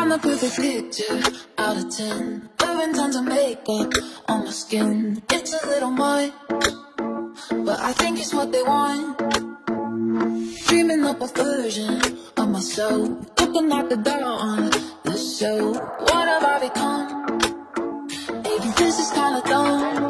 I'm the perfect picture out of 10. Wearing tons of makeup on my skin. It's a little much, but I think it's what they want. Dreaming up a version of myself, looking at the door on the show. What have I become? Maybe this is kinda dumb.